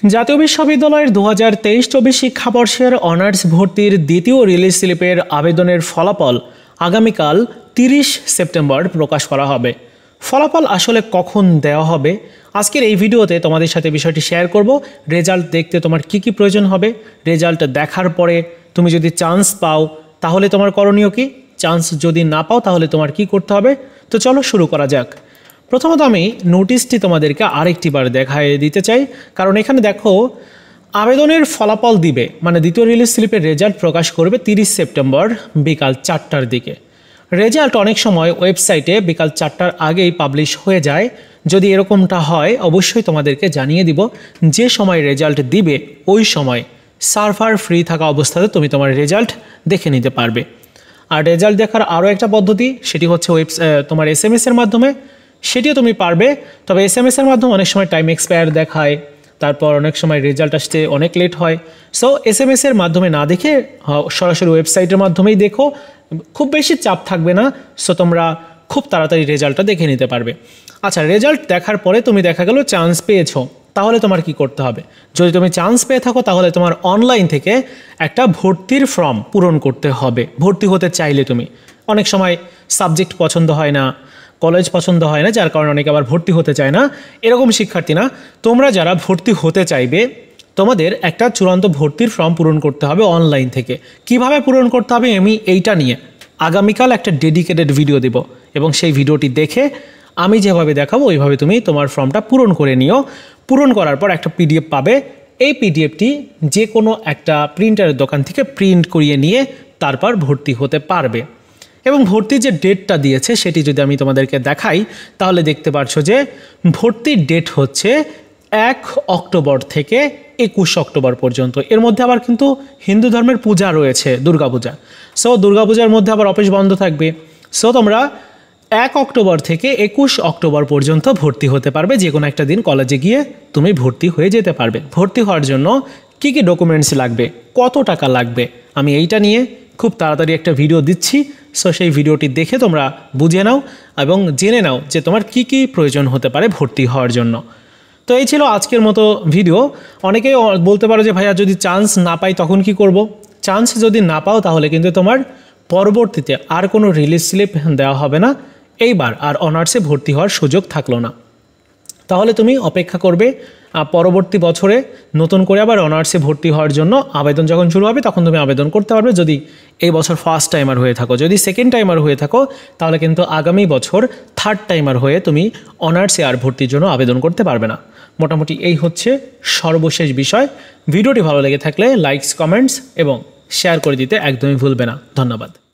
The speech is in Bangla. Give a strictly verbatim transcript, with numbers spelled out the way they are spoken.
জাতীয় বিশ্ববিদ্যালয়ের দু হাজার তেইশ চব্বিশ শিক্ষাবর্ষের অনার্স ভর্তির দ্বিতীয় রিলিজ স্লিপের আবেদনের ফলাফল আগামীকাল তিরিশ সেপ্টেম্বর প্রকাশ করা হবে। ফলাফল আসলে কখন দেওয়া হবে আজকের এই ভিডিওতে তোমাদের সাথে বিষয়টি শেয়ার করব। রেজাল্ট দেখতে তোমার কি কি প্রয়োজন হবে, রেজাল্ট দেখার পরে তুমি যদি চান্স পাও তাহলে তোমার করণীয় কি, চান্স যদি না পাও তাহলে তোমার কি করতে হবে। তো চলো শুরু করা যাক। প্রথমত আমি নোটিশটি তোমাদেরকে আরেকটি বার দেখায় দিতে চাই, কারণ এখানে দেখো আবেদনের ফলাফল দিবে মানে দ্বিতীয় রিলিজ স্লিপের রেজাল্ট প্রকাশ করবে তিরিশ সেপ্টেম্বর বিকাল চারটার দিকে। রেজাল্ট অনেক সময় ওয়েবসাইটে বিকাল চারটার আগেই পাবলিশ হয়ে যায়। যদি এরকমটা হয় অবশ্যই তোমাদেরকে জানিয়ে দিব, যে সময় রেজাল্ট দিবে ওই সময় সার্ভার ফ্রি থাকা অবস্থাতে তুমি তোমার রেজাল্ট দেখে নিতে পারবে। আর রেজাল্ট দেখার আরও একটা পদ্ধতি, সেটি হচ্ছে ওয়েবস তোমার এস এম এসের মাধ্যমে, সেটিও তুমি পারবে। তবে এস এম এসের মাধ্যমে অনেক সময় টাইম এক্সপায়ার দেখায়, তারপর অনেক সময় রেজাল্ট আসতে অনেক লেট হয়। সো এস এম এসের মাধ্যমে না দেখে সরাসরি ওয়েবসাইটের মাধ্যমেই দেখো, খুব বেশি চাপ থাকবে না। সো তোমরা খুব তাড়াতাড়ি রেজাল্টটা দেখে নিতে পারবে। আচ্ছা, রেজাল্ট দেখার পরে তুমি দেখা গেল চান্স পেয়েছো, তাহলে তোমার কি করতে হবে? যদি তুমি চান্স পেয়ে থাকো তাহলে তোমার অনলাইন থেকে একটা ভর্তির ফর্ম পূরণ করতে হবে। ভর্তি হতে চাইলে তুমি, অনেক সময় সাবজেক্ট পছন্দ হয় না, কলেজ পছন্দ হয় না, যার কারণে অনেকে আবার ভর্তি হতে চায় না। এরকম শিক্ষার্থী না, তোমরা যারা ভর্তি হতে চাইবে তোমাদের একটা চূড়ান্ত ভর্তির ফর্ম পূরণ করতে হবে অনলাইন থেকে। কিভাবে পূরণ করতে হবে আমি এইটা নিয়ে আগামীকাল একটা ডেডিকেটেড ভিডিও দেব, এবং সেই ভিডিওটি দেখে আমি যেভাবে দেখাবো ওইভাবে তুমি তোমার ফর্মটা পূরণ করে নিও। পূরণ করার পর একটা পিডিএফ পাবে। এই পিডিএফটি যে কোনো একটা প্রিন্টারের দোকান থেকে প্রিন্ট করিয়ে নিয়ে তারপর ভর্তি হতে পারবে। এবং ভর্তির যে ডেটটা দিয়েছে সেটি যদি আমি তোমাদেরকে দেখাই তাহলে দেখতে পাচ্ছ যে ভর্তির ডেট হচ্ছে এক অক্টোবর থেকে একুশ অক্টোবর পর্যন্ত। এর মধ্যে আবার কিন্তু হিন্দু ধর্মের পূজা রয়েছে, দুর্গাপূজা। সো দুর্গাপূজার মধ্যে আবার অফিস বন্ধ থাকবে। সো তোমরা এক অক্টোবর থেকে একুশ অক্টোবর পর্যন্ত ভর্তি হতে পারবে। যে কোনো একটা দিন কলেজে গিয়ে তুমি ভর্তি হয়ে যেতে পারবে। ভর্তি হওয়ার জন্য কি কি ডকুমেন্টস লাগবে, কত টাকা লাগবে, আমি এইটা নিয়ে খুব তাড়াতাড়ি একটা ভিডিও দিচ্ছি। সো সেই ভিডিওটি দেখে তোমরা বুঝে নাও এবং জেনে নাও যে তোমার কি কি প্রয়োজন হতে পারে ভর্তি হওয়ার জন্য। তো এই ছিল আজকের মতো ভিডিও। অনেকেই বলতে পারো যে ভাইয়া যদি চান্স না পাই তখন কি করব? চান্স যদি না পাও তাহলে কিন্তু তোমার পরবর্তীতে আর কোনো রিলিজ স্লিপ দেওয়া হবে না, এইবার আর অনার্সে ভর্তি হওয়ার সুযোগ থাকলো না। তাহলে তুমি অপেক্ষা করবে পরবর্তী বছরে নতুন করে আবার অনার্সে ভর্তি হওয়ার জন্য আবেদন যখন শুরু হবে তখন তুমি আবেদন করতে পারবে, যদি এই বছর ফার্স্ট টাইমার হয়ে থাকো। যদি সেকেন্ড টাইমার হয়ে থাকো তাহলে কিন্তু আগামী বছর থার্ড টাইমার হয়ে তুমি অনার্সে আর ভর্তির জন্য আবেদন করতে পারবে না। মোটামুটি এই হচ্ছে সর্বশেষ বিষয়। ভিডিওটি ভালো লেগে থাকলে লাইকস, কমেন্টস এবং শেয়ার করে দিতে একদমই ভুলবে না। ধন্যবাদ।